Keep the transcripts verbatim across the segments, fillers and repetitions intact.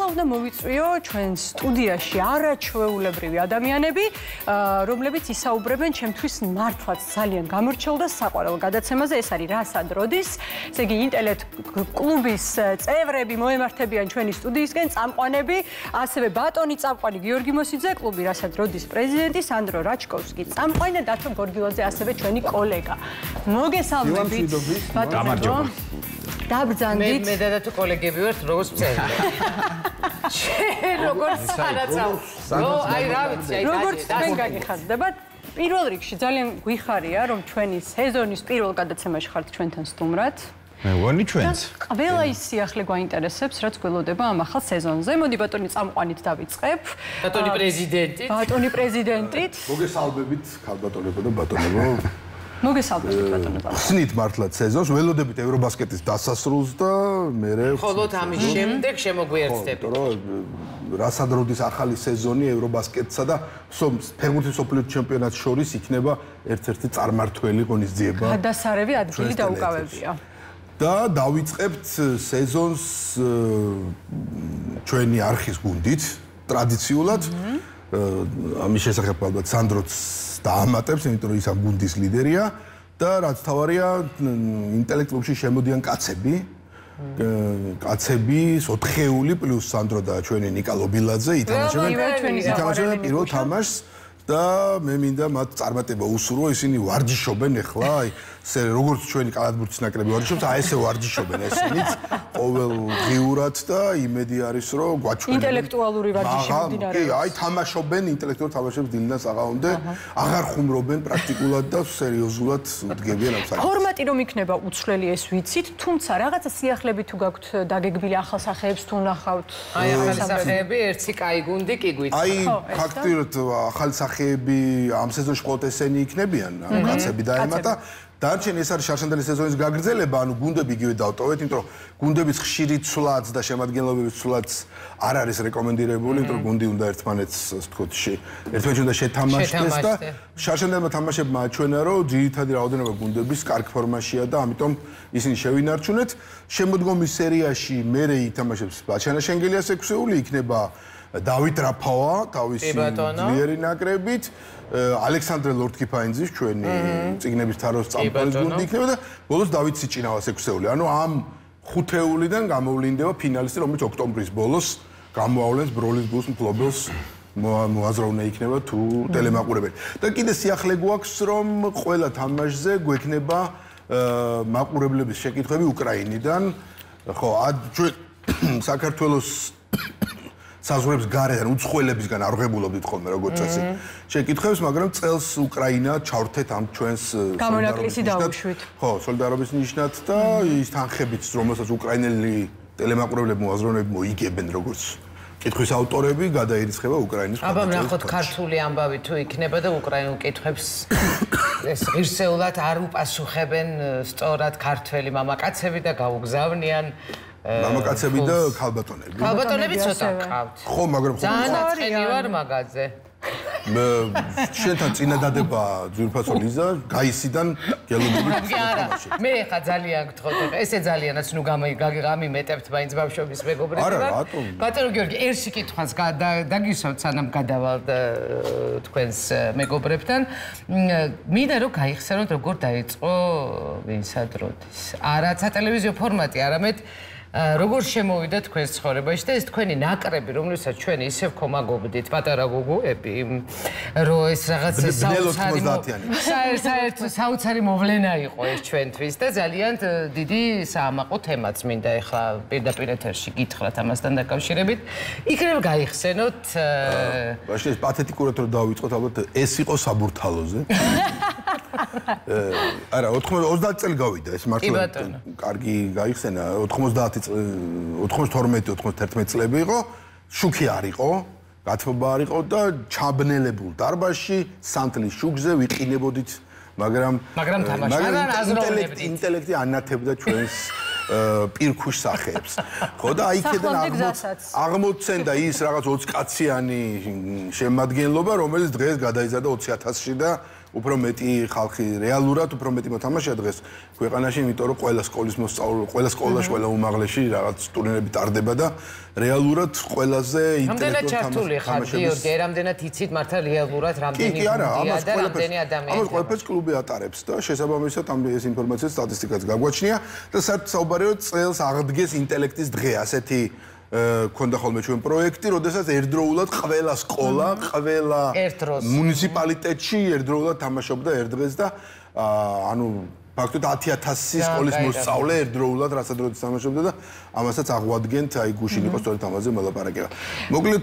უნდა მოვიწვიო ჩვენ სტუდიაში არაჩვეულებრივი ადამიანები, რომლებიც ისაუბრებენ ჩემთვის მართლაც ძალიან გამორჩეულ და საყვარელ გადაცემაზე. ეს არის რასად როდის. ესე იგი, ინტელექტ კლუბის წევრები მოემართებიან ჩვენი სტუდიისკენ, წამყვანები, ასევე ბატონი წამყვანი გიორგი მოსიძე, კლუბი რასად როდის პრეზიდენტი სანდრო რაჩკოვსკი, წამყვანი და დათო გორგილაძე, ასევე ჩვენი კოლეგა. მოგესალმებით. გამარჯობა. დაბრძანდით. მე და თუ კოლეგები ვართ, როგორც წელი. შენ როგორც სანაცავ. ნო, აი რა ვიცი, აი როგორც თქვენ გაგიხარდებათ, პირველ რიგში ძალიან გვიხარია, რომ ჩვენი სეზონის პირველ გადაცემაში ხართ ჩვენთან სტუმრად. მე ვონი ჩვენც. ყველა ის სიახლე გვაინტერესებს, რაც გველოდება ამ ახალ სეზონზე. მოდი ბატონი წამყვანით დავიწყებ. ბატონი პრეზიდენტით. ბატონი პრეზიდენტით. მოგესალმებით, ქალბატონებო და ბატონებო. მოგესალმებით ბატონო. ხსნით მართლაც სეზონს, ველოდებით ევრობასკეტის დასასრულს და მე მხოლოდ ამის შემდეგ შემოგვიერთდებით. რასად როდის ახალი სეზონი ევრობასკეტსა და ფეხბურთის მსოფლიო ჩემპიონატს შორის იქნება ერთ-ერთი წარმართველი ღონისძიება. გადასარევი ადგილი დაუკავებია. და დავიწყებთ სეზონს ჩვენი არხის გუნდით, ტრადიციულად. ამის შესახებ ალბათ სანდროც დაამატებს, იმიტომ რომ ის ამ გუნდის ლიდერია და რაც თავარია, ინტელექტ კლუბში შემოდიან კაცები. კაცები, ოთხეული პლუს სანდრო და ჩვენი ნიკა ლობილაძე ითამაშებენ პირველ თამაშს და მე მინდა მათ წარმატება უსურვო, ისინი ვარჯიშობენ ახლა, აი როგორც ჩვენი კალათბურთის ნაკრები ვარჯიშობს, აი ესე ვარჯიშობენ ესენიც ყოველ ღიურად და იმედი არის რომ გვაჩვენებენ ინტელექტუალური ვარჯიში მიმდინარეობს. კი, აი თამაშობენ ინტელექტუალურ თამაშებს დილიდან საღამომდე, აღარ ხუმრობენ პრაქტიკულად და სერიოზულად დგებიან ამ საქმეს. ფორმატი რომ იქნება უცვლელი ეს ვიცით, თუმცა რაღაცა სიახლები თუ გაქვთ დაგეგმილი ახალ სახეებს თუ ნახავთ. აი ახალი სახეები, ერთი კაი გუნდი კი გვიწყდა. აი ფაქტიურად ახალი სახეები ამ სეზონში მხოლოდ ესენი იქნებიან, ამ კაცები დაემატა. დარჩენი ეს არის შარშანდელი სეზონის გაგრძელება, ანუ გუნდები იგივე დავტოვეთ, იმიტომ რომ გუნდების ხშირი ცვლაც და შემადგენლობების ცვლაც არ არის რეკომენდირებული, იმიტომ რომ გუნდი უნდა ერთმანეთს, ასე ვთქვათ, ერთმანეთს უნდა შეთამაშდეს და შარშანდებმა თამაშებმა აჩვენა, რომ ძირითადი რაოდენობა გუნდების კარგ ფორმაშია და ამიტომ ისინი შევინარჩუნეთ. შემოდგომის სერიაში მერე ითამაშებს ბაჩანა შენგელიას ექვსეული, იქნება დავით რაფავა, თავისი ძლიერი ნაკრებით. ალექსანდრე ლორდკიფაინძის ჩვენი წიგნების თაროს წამყვანის გუნდი იქნება და ბოლოს დავით სიჭინავას ექვსეული. ანუ ამ ხუთეულიდან გამოვლინდება ფინალისტი, რომელიც ოქტომბრის ბოლოს გამოავლენს ბროლის გულს მფლობელს მოაზროვნე იქნება თუ ტელემაყურებელი. და კიდე სიახლე გვაქვს, რომ ყველა თამაშზე გვექნება მაყურებლების შეკითხვები უკრაინიდან. ხო, ჩვენ საქართველოს საზღვრებს გარედან უცხოელებისგან არღებულობდით ხოლმე როგორც წესი შეკითხვებს, მაგრამ წელს უკრაინა ჩავრთეთ ამ ჩვენს გამონაკლისი დაუშვით. ხო, სოლიდარობის ნიშნად და ის თანხებიც, რომელსაც უკრაინელი ტელემაყურებლები მოაზროვნეები მოიგებენ როგორც კითხვის ავტორები, გადაირიცხება უკრაინის. აბა ნახოთ ქართული ამბავი თუ იქნება და უკრაინულ კითხვებს ეს ღირსეულად არ უპასუხებენ სწორად ქართველი მამაკაცები და გაუგზავნიან მამაკაცები და ქალბატონები. ქალბატონები ცოტა ყავთ. ხო, მაგრამ ხო. ძანაწყენი ვარ მაგაზე. შენთან წინადადება ძვირფასო ლიზა გაისიდან გელოდებით თამაში. მე ხა ძალიან გთხოვთ, ესე ძალიანაც ნუ გამიმეტებთ მაინც ბავშვობის მეგობრები. არა, რატომ? ბატონო გიორგი, ერთი კითხვას დაგისვათ სანამ გადავალ თქვენს მეგობრებთან. მინდა რომ გაიხსენოთ როგორ დაიწყო ვინსად როდის. არა სატელევიზიო ფორმატი, არამედ როგორ შემოვიდა თქვენს ცხოვრებაში და ეს თქვენი ნაკრები, რომელსაც ჩვენ ისევ ვქომაგობდით, პატარა გოგოები, რომ ეს რაღაც საოცარი საერთო საოცარი მოვლენა იყო ეს ჩვენთვის და ძალიან დიდი საამაყო თემაც მინდა ეხლა პირდაპირ ეთერში გითხრათ ამასთან დაკავშირებით. იქნებ გაიხსენოთ ბაში ეს პათეტიკურად რომ დავიწყოთ, ალბათ ეს იყო საბურთალოზე. არა, ოცდაათი წელი გავიდა ეს მართლა კარგი გაიხსენა, ოცდაათი ოცდათორმეტი ოცდაათერთმეტი წლები იყო, შუქი არ იყო, გათბობა არ იყო და ჩაბნელებულ დარბაზში სანთლის შუქზე ვიყინებოდით, მაგრამ მაგრამ თამაშიდან აზროვნებდით. ინტელექტი ანათებდა ჩვენს პირქუშ სახეებს. ხო და აიქედან აღმოცენდა ის რაღაც ოცკაციანი შემადგენლობა, რომელიც დღეს გადაიზარდა ოცი ათასში და უფრო მეტი ხალხი რეალურად უფრო მეტი მოთამაშეა დღეს ქვეყანაში, იმიტომ რომ ყველა სკოლის მოსწავლე, ყველა სკოლაში, ყველა უმაღლეში რაღაც ტურნირები ტარდება და რეალურად ყველაზე ინტელექტუალური ჩართული ხარ გიორგი, რამდენად იცით მართლა რეალურად რამდენი გუნდია და რამდენი ადამიანია. ამას ყველაფერს კლუბი ატარებს და შესაბამისად ამ ეს ინფორმაციის სტატისტიკაც გაგვაჩნია და საერთოდ წელს აღდგეს ინტელექტის დღე, ასეთი ქონდა ხოლმე ჩვენ პროექტი, როდესაც ერთდროულად ყველა სკოლა, ყველა მუნიციპალიტეტში ერთდროულად თამაშობდა ერთ დღეს და ანუ ფაქტობრივად ათი ათასი სკოლის მოსწავლე ერთდროულად რასაც თამაშობდა და ამასაც აღვადგენთ აი გუშინ იყო სწორედ ამაზე მოლაპარაკება. მოკლედ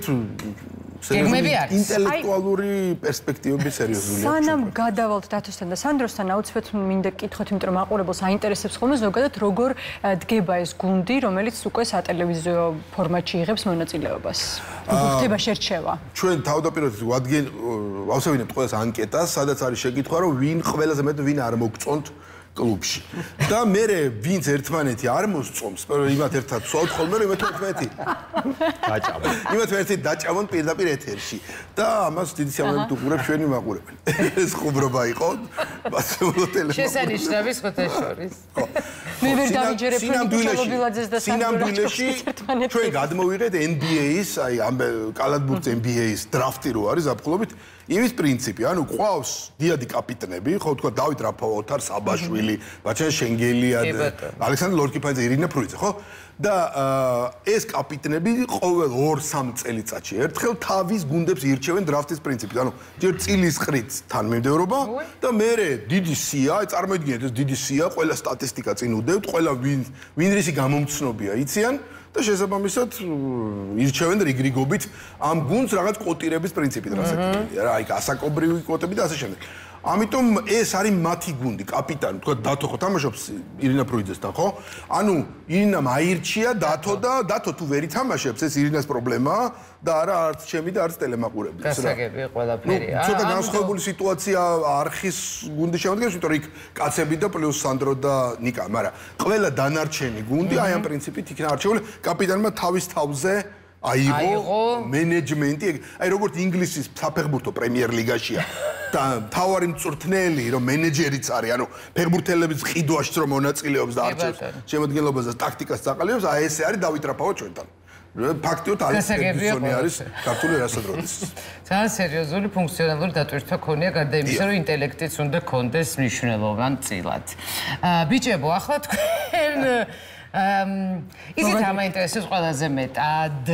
ინტელექტუალური პერსპექტივები სერიოზულია. სანამ გადავალთ დათოსთან და სანდროსთან აუცილებლად მინდა გკითხოთ, იმიტომ რომ მაყურებელს აინტერესებს ხოლმე ზოგადად როგორ დგება ეს გუნდი, რომელიც უკვე სატელევიზიო ფორმატში იღებს მონაწილეობას. როგორ ხდება შერჩევა? ჩვენ თავდაპირველად ვავსებინებთ ყველას ანკეტას, სადაც არის შეკითხვა, რომ ვინ ყველაზე მეტ ვინ არ მოგწონთ კლუბში. და მე ვინც ერთმანეთი არ მოსწონს, იმათ ერთად ვსვავთ ხოლმე, რომ იმათ ერთმანეთი დაჭამონ. იმათ ერთად დაჭამონ პირდაპირ ეთერში. და ამას დიდი სიამოვნებით უყურებ ჩვენი მაყურებელი. ეს ხუბრობა იყო. მასწავლო ტელეფონი. შესანიშნავი შეხოთაშორის. მე ვერ დავიჯერებ ნიკოლობილაძეს და სინამდვილეში ჩვენ გადმოვიღეთ N B A-ის, აი ამ კალათბურთის N B A-ის დრაფტი რო არის აფხულობით. იმის პრინციპი, ანუ ყავს დიადი კაპიტნები, ხო თქვა დავით რაფაოთარ, საბაშვილი, ბაჩან შენგელია, ალექსანდრე ლორკიფაძე, ირინა ფრუიძე, ხო? და ეს კაპიტნები ყოველ ორ სამ წელიწადში ერთხელ თავის გუნდებს ირჩევენ დრაფტის პრინციპით. ანუ ჯერ წილის ყრით თანმიმდევრობა და მერე დიდი სია, აი წარმოიდგინეთ ეს დიდი სია, ყველა სტატისტიკა წინ უდევთ, ყველა ვინ ვინ რისი გამომცნობია იციან და შესაბამისად ირჩევენ რიგრიგობით ამ გუნდს რაღაც კვოტირების პრინციპით, რასაც რა, აი ასაკობრივი კვოტები და ასე შემდეგ. ამიტომ ეს არის მათი გუნდი, კაპიტანი, თქვა დათო ხო თამაშობს ირინა ფრუიძესთან, ხო? ანუ ირინამ აირჩია დათო და დათო თუ ვერ ითამაშებს, ეს ირინას პრობლემაა და არა არც ჩემი და არც ტელემაყურებლის. გასაგები ყველაფერია. ცოტა განსხვავებული სიტუაცია არხის გუნდის შემოდგენაში, იმიტომ რომ იქ კაცები და პლუს სანდრო და ნიკა, მაგრამ ყველა დანარჩენი გუნდი აი ამ პრინციპით იქნა არჩეული, კაპიტანმა თავის თავზე აიღო მენეჯმენტი, აი როგორც ინგლისის საფეხბურთო პრემიერ ლიგაშია და თავარი მწვრთნელი რომ მენეჯერიც არის, ანუ ფეხბურთელების ყიდვაშიც რომ მონაწილეობს და არჩევს შემოდგენლობას და ტაქტიკას წაყალიბებს, აი ესე არის დავით რაფაო ჩვენთან. ფაქტიურად ალექს ფერგუსონი არის ქართული რასადროდის. ძალიან სერიოზული ფუნქციონალური დატვირთვა ქონია, გარდა იმისა, რომ ინტელექტიც უნდა კონდეს მნიშვნელოვან წილად. ბიჭებო, ახლა თქვენ იზით რა მაინტერესებს ყველაზე მეტად?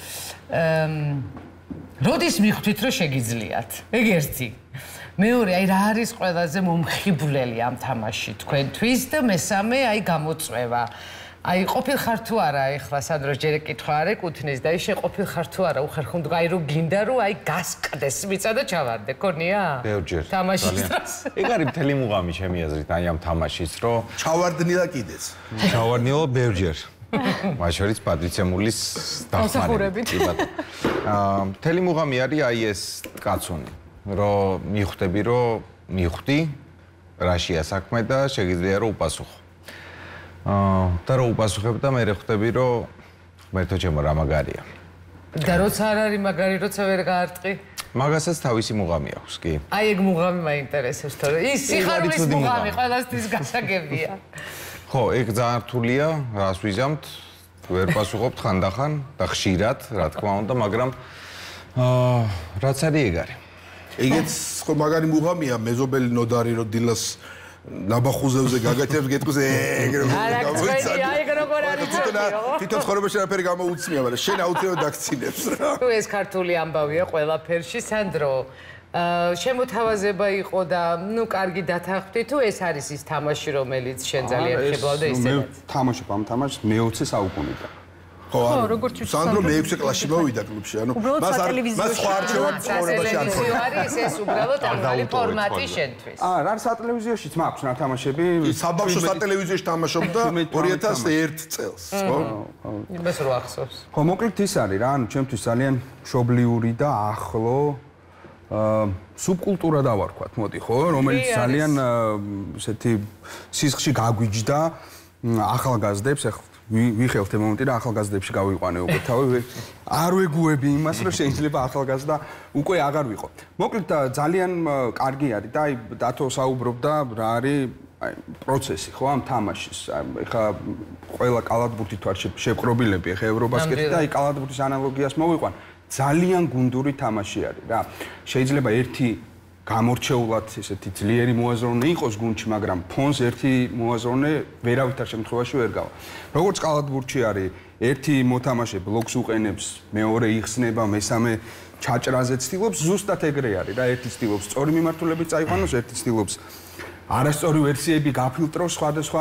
როდის მიხვდით, რომ შეგიძლიათ? ეგ ერთი. მეორე, აი რა არის ყველაზე მომხიბვლელი ამ თამაში თქვენთვის და მესამე, აი გამოწვევა. აი ყოფილ ხარ თუ არა, ეხლა სანდროს ჯერ ეკითხვა არ ეკუთვნის და ისე ყოფილ ხარ თუ არა, უხერხუნდ აი რომ გინდა რომ აი გასკდეს მიწა და ჩავარდე, ქონია? ბევრჯერ. თამაშის დროს. ეგ არის მთელი მუღამი ჩემი აზრით, აი ამ თამაშის, რომ ჩავარდნილა კიდეც. ჩავარდნილა ბევრჯერ. მათ შორის პატრიცემულის დახმარებით. აა მთელი მუღამი არის აი ეს კაცონი, რომ მიხვდები, რომ მიხვდი რაშია საქმე და შეგიძლია რომ უპასუხო. აა და რო უპასუხებ და მე ხვდები რომ მერთო ჩემო რა მაგარია. და როცა არ არის მაგარი, როცა ვერ გაარტყი? მაგასაც თავისი მუღამი აქვს, კი. აი ეგ მუღამი მაინტერესებს, თორე ის სიხარულის მუღამი ყველასთვის გასაგებია. ხო, ეგ ძალიან რთულია, რას ვიზამთ, ვერ პასუხობთ ხანდახან და ხშირად, რა თქმა უნდა, მაგრამ აა რაც არის ეგ არის. ეგეც ხო მაგარი მუღამია, მეზობელი ნოდარი რო დილას ნაბახუზევზე გაგაჩებს გეტყვის ეგ როგორ გამოიცადა. აი ეგ როგორ არის ცოტა. თვითონ ცხოვრებაში რაფერი გამოუცნია, მაგრამ შენ აუცილებლად აქცინებს რა. თუ ეს ქართული ამბავია ყველაფერში, სანდრო, შემოთავაზება იყო და ნუ კარგი დათანხმდი თუ ეს არის ის თამაში, რომელიც შენ ძალიან ხიბლავდა ისედაც. მე თამაშობ ამ თამაშს მეოცე საუკუნიდან. ხო, როგორც სანდრო მეექვსე კლასში მოვიდა კლუბში, ანუ მას არ მას სხვა არჩევანი ცხოვრებაში არ ქონდა. არის ეს უბრალოდ ამალი ფორმატი შენთვის. აა, რა სატელევიზიოშიც მაქვს რა თამაშები? საბავშვო სატელევიზიოში თამაშობდა ორი ათას ერთ წელს, ხო? იმას რო ახსოვს. ხო, მოკლედ ის არის რა, ანუ ჩემთვის ძალიან მშობლიური და ახლო აა სუბკულტურა დავარქვათ, მოდი, ხო, რომელიც ძალიან ესეთი სისხლში გაგვიჯდა ახალგაზრდებს, ვიხელთ ამ მომენტი და ახალგაზრდებში გავიყვანე უკვე თავი არ ვეგუები იმას რომ შეიძლება ახალგაზრდა უკვე აღარ ვიყო. მოკლედ ძალიან კარგი არის და აი დათო საუბრობდა რა არის აი პროცესი ხო ამ თამაშის. ეხა ყველა კალათბურთით ვარ შეპყრობილები ეხა ევრობასკეტი და აი კალათბურთის ანალოგიას მოვიყვან. ძალიან გუნდური თამაში არის რა. შეიძლება ერთი გამორჩეულად ესეთი ძლიერი მოაზროვნე იყოს გუნდში, მაგრამ ფონს ერთი მოაზროვნე ვერავითარ შემთხვევაში ვერ გავა. როგორც კალათბურთში არის, ერთი მოთამაშე ბლოკს უყენებს, მეორე იხსნება, მესამე ჩაჭრაზე ცდილობს, ზუსტად ეგრე არის რა, ერთი ცდილობს სწორი მიმართულებით წაიყვანოს, ერთი ცდილობს არასწორი ვერსიები გაფილტროს სხვადასხვა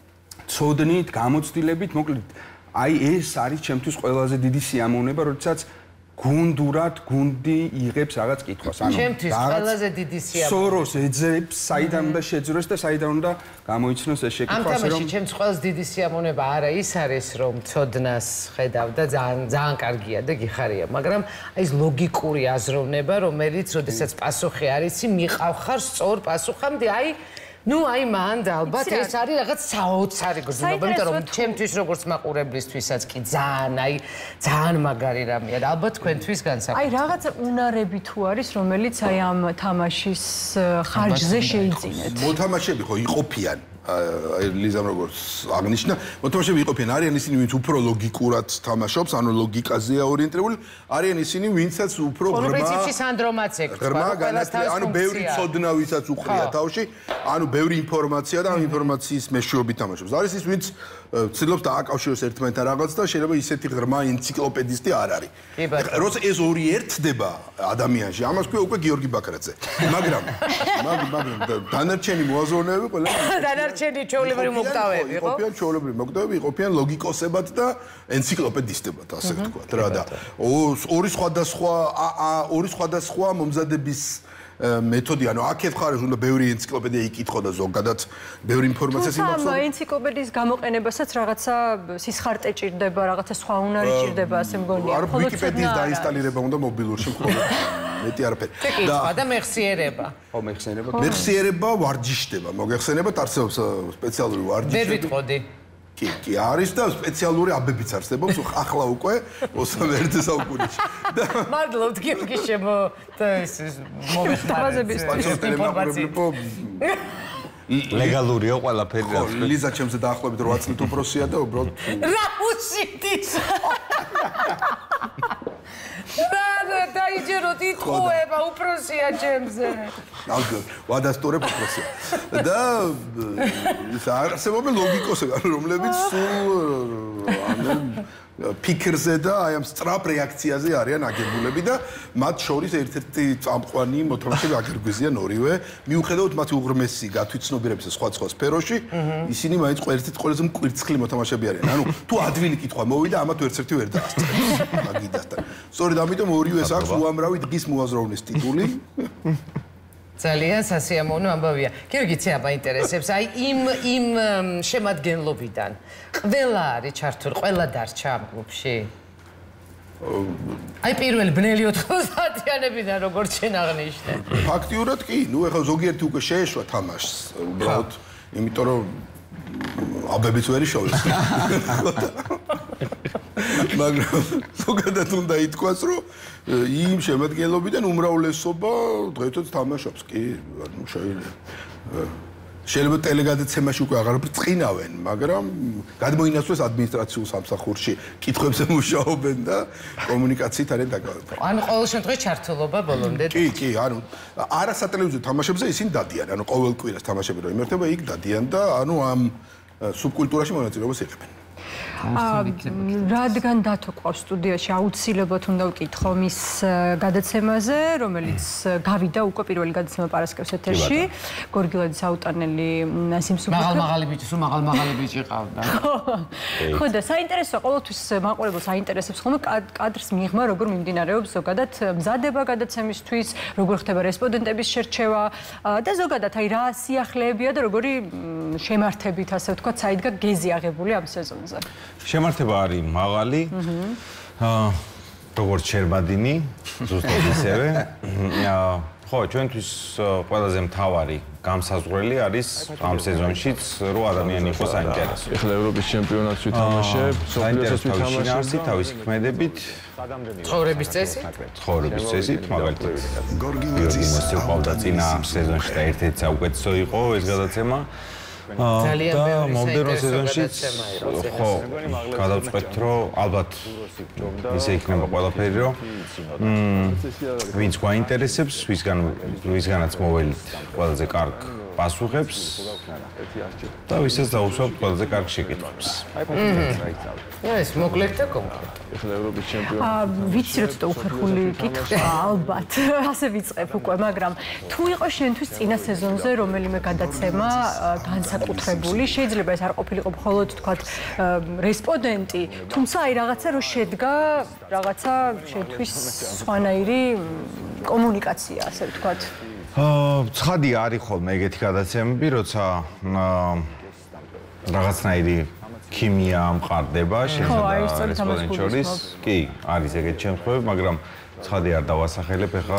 ცოდნით, გამოცდილებით, მოკლედ აი ეს არის ჩემთვის ყველაზე დიდი სიამოვნება, როდესაც გუნდურად გუნდი იღებს რაღაც კითხვას. ანუ ჩემთვის ყველაზე დიდი სიამოვნება. სოროს ეძებს, საიდან უნდა შეძროს და საიდან უნდა გამოიცნოს ეს შეკითხვა, რომ ამ თამაში ჩემს ყველაზე დიდი სიამოვნება არა ის არის, რომ ცოდნას ხედავ და ძალიან ძალიან კარგია და გიხარია, მაგრამ აი ეს ლოგიკური აზროვნება, რომელიც როდესაც პასუხი არის, მიყავ ხარ სწორ პასუხამდე, აი ну აი მან და ალბათ ეს არის რაღაც საოცარი გრძნობა, იმიტომ რომ ჩემთვის როგორც მაყურებლისთვისაც კი ძალიან აი ძალიან მაგარი რამეა და ალბათ თქვენთვის განსაკუთრებით. აი რაღაც უნარები თუ არის, რომელიც აი ამ თამაშის ხარჯზე შეიძინეთ. მოთამაშეები ხო იყოფიან აი ლიზამ როგორც აღნიშნა, მოთამაშეები იყოფიან, არიან ისინი, ვინც უფრო ლოგიკურად თამაშობს, ანუ ლოგიკაზეა ორიენტირებული, არიან ისინი, ვინცაც უფრო ღრმა. პრინციპში სანდრომაც ეკ. ღრმა განათლება, ანუ ბევრი ცოდნა ვისაც უყრია თავში, ანუ ბევრი ინფორმაცია და ამ ინფორმაციის მეშვეობით თამაშობს. არის ის, ვინც ცდილობს დააკავშიროს ერთმანეთთან რაღაც და შეიძლება ისეთი ღრმა ენციკლოპედისტი არ არის. როცა ეს ორი ერთდება ადამიანში, ამას ქვია უკვე გიორგი ბაქრაძე. მაგრამ მაგრამ დანარჩენი მოაზროვნეები ყველა დანარჩენი ჩვეულებრივი მოკვდავები, ხო? იყოფიან ჩვეულებრივი მოკვდავები, იყოფიან ლოგიკოსებად და ენციკლოპედისტებად, ასე ვთქვათ რა და ორი სხვადასხვა ორი სხვადასხვა მომზადების მეთოდი, ანუ აქეთ ხარეს უნდა ბევრი ენციკლოპედია იკითხო და ზოგადად ბევრი ინფორმაციას იმახსოვრო. ამ ენციკლოპედიის გამოყენებასაც რაღაცა სისხარტე ჭირდება, რაღაცა სხვა უნარი ჭირდება, ასე მგონია. არ ვიკიპედიის დაინსტალირება უნდა მობილურში მხოლოდ. მეტი არაფერი. და და მეხსიერება. ხო, მეხსიერება. მეხსიერება ვარჯიშდება, მოგეხსენებათ არსებობს სპეციალური ვარჯიში. ვერ ვიტყოდი. კი, კი, არის და სპეციალური აბებიც არსებობს, ახლა უკვე ოცდამეერთე საუკუნეში. მადლობთ გიორგი შემო და ეს მომეხმარების ინფორმაციით. ლეგალურია ყველაფერი რა. ლიზა ჩემზე დაახლოებით რვა წლით უფროსია და უბრალოდ რა უშიტის. რა დაიჯეროთ იტყუება უფროსია ჩემზე. ალბათ, ვადასტურებ უფროსია. და ის არსებობენ ლოგიკოსები, რომლებიც სულ ანუ ფიქრზე და აი ამ სწრაფ რეაქციაზე არიან აგებულები და მათ შორის ერთ-ერთი წამყვანი მოთამაშე აგერგვიზიან ორივე. მიუხედავად მათი უღრმესი გათვითცნობიერების სხვა სხვა სფეროში, ისინი მაინც ერთ-ერთი ყველაზე მკვირცხლი მოთამაშეები არიან. ანუ თუ ადვილი კითხვა მოვიდა, ამათ ერთ-ერთი ვერ დაასწრებს მაგიდასთან. სწორედ ამიტომ ორივეს აქვს უამრავი დღის მოაზროვნის ტიტული. ძალიან სასიამოვნო ამბავია. გიორგი, ცე აბაინტერესებს, აი იმ იმ შემადგენლობიდან ყველა არის ჩართული, ყველა დარჩა ამ კლუბში. აი პირველი ბნელი ოთხმოცდაათიანებიდან როგორც შენ აღნიშნე. ფაქტიურად კი, ნუ ეხლა ზოგიერთი უკვე შეეშვა თამაშს, უბრალოდ იმიტომ რომ აბებიც ვერ იშოვეს. მაგრამ ზოგადად უნდა ითქვას, რომ იმ შემადგენლობიდან უმრავლესობა დღეითაც თამაშობს, კი, ანუ შეიძლება შეიძლება ტელეგადაცემაში უკვე აღარ ბრწყინავენ, მაგრამ გადმოინაცვლეს ადმინისტრაციულ სამსახურში, კითხვებზე მუშაობენ და კომუნიკაციით არიან დაკავებული. ანუ ყოველ შემთხვევაში ჩართულობა ბოლომდე. კი, კი, ანუ არა სატელევიზიო თამაშებზე ისინი დადიან, ანუ ყოველ კვირას თამაშები რომ იმართება, იქ დადიან და ანუ ამ სუბკულტურაში მონაწილეობას იღებენ. რადგან დათო ყავს სტუდიაში, აუცილებლად უნდა ვკითხო მის გადაცემაზე, რომელიც გავიდა უკვე პირველი გადაცემა პარასკევს ეთერში. გორგილაძის აუტანელი სიმსუბუქე. მაღალ-მაღალი ბიჭი, სულ მაღალ-მაღალი ბიჭი ყავდა. ხო და საინტერესოა, ყოველთვის მაყურებელს აინტერესებს ხოლმე კადრის მიღმა, როგორ მიმდინარეობს ზოგადად მზადება გადაცემისთვის, როგორ ხდება რესპონდენტების შერჩევა და ზოგადად აი რა სიახლეებია და როგორი შემართებით, ასე ვთქვათ, საიდგა გეზი აღებული ამ სეზონზე. შემართება არის მაღალი. აა როგორც შერბადინი, ზუსტად ისევე. ხო, ჩვენთვის ყველაზე მთავარი გამსაზღვრელი არის ამ სეზონშიც რო ადამიანი იყოს საინტერესო. ეხლა ევროპის ჩემპიონატში თამაშებ, საინტერესო თამაში, თავისი ქმედებით, ცხოვრების წესით, ცხოვრების წესით, მაგალითად. გიორგი მოსწევ ყავდა წინა სეზონში და ერთ-ერთი საუკეთესო იყო ეს გადაცემა. ძალიან ბევრი მომდევნო სეზონში ხო, გადავწყვეტ, რომ ალბათ ისე იქნება ყველაფერი, რომ ვინც გვაინტერესებს, ვისგან ვისგანაც მოველით ყველაზე კარგ პასუხებს და ვისაც დაუსვამთ ყველაზე კარგ შეკითხვებს. ეს მოკლედ და კონკრეტულად. ეხლა ევროპის ჩემპიონატი. ვიცი რომ ცოტა უხერხული კითხვა, ალბათ, ასე ვიწყებ უკვე, მაგრამ თუ იყო შენთვის წინა სეზონზე რომელიმე გადაცემა განსაკუთრებული, შეიძლება ეს არ ყოფილიყო მხოლოდ თქვათ რესპონდენტი, თუმცა აი რაღაცა რო შედგა, რაღაცა შენთვის სხვანაირი კომუნიკაცია, ასე ვთქვათ. აა, ცხადი არის ხოლმე ეგეთი გადაცემები, როცა რაღაცნაირი ქიმია მყარდება შენსა და რესპონდენტ შორის. კი, არის ეგეთი შემთხვევები, მაგრამ ცხადი არ დავასახელებ, ეხლა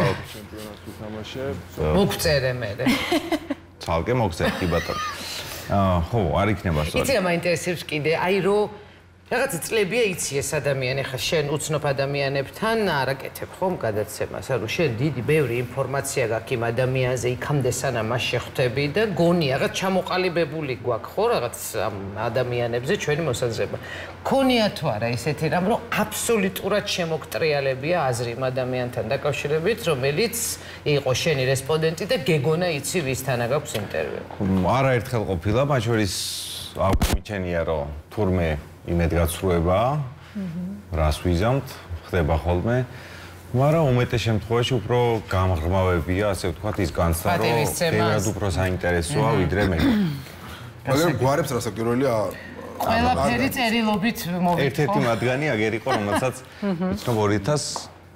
მოგწერე მე. ცალკე მოგწერე, კი ბატონო. აა, ხო, არ იქნება სწორი. იცი რა მაინტერესებს კიდე, აი რო რაღაცა წლებია იცი ეს ადამიანი, ხა შენ უცნობ ადამიანებთან არაკეთებ ხომ გადაცემას, ანუ შენ დიდი ბევრი ინფორმაცია გაქვს იმ ადამიანზე, იქამდე სანამ მას შეხვდები და გონი რაღაც ჩამოყალიბებული გვაქვს ხო რაღაც ამ ადამიანებზე ჩვენი მოსაზრება. ქონია თუ არა ისეთი რამ, რომ აბსოლუტურად შემოგტრიალებია აზრი იმ ადამიანთან დაკავშირებით, რომელიც იყო შენი რესპონდენტი და გეგონა იცი ვისთანა გაქვს ინტერვიუ. არაერთხელ ყოფილა, მათ შორის აღვიჩენია, რომ თურმე იმედგაცრუება, რას ვიზამთ, ხდება ხოლმე, მაგრამ უმეტეს შემთხვევაში უფრო გამღრმავებია, ასე ვთქვათ, ის განცდა, რომ ბევრად უფრო საინტერესოა, ვიდრე მე. მაგრამ გვარებს რასაკვირველია ყველაფერი წერილობით მოვიდა. ერთ-ერთი მათგანი აგერ იყო, რომელსაც ვთქვათ ორი ათას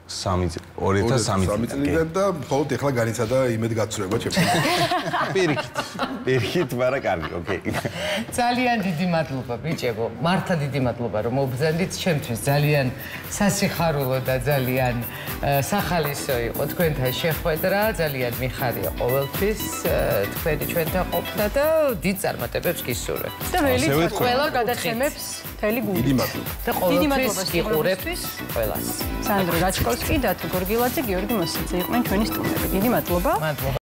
სამი წლიდან და მხოლოდ ეხლა განიცადა იმედგაცრუება ჩემთვის. პირიქით, პირიქით, მაგრამ კარგი, ოკეი. ძალიან დიდი მადლობა ბიჭებო, მართლა დიდი მადლობა რომ მობრძანდით, ჩემთვის ძალიან სასიხარულო და ძალიან სახალისო იყო თქვენთან შეხვედრა, ძალიან მიხარია ყოველთვის თქვენი ჩვენთან ყოფნა და დიდ წარმატებებს გისურვებთ. და ველით ყველა გადაცემებს მთელი გუნდი. დიდი მადლობა. და ყოველთვის გიყურებთ ყველას. სანდრო რაჩკოვსკი და თუ გორგილაძე, გიორგი მოსიძე იყვნენ ჩვენი სტუმრები. დიდი მადლობა. მადლობა.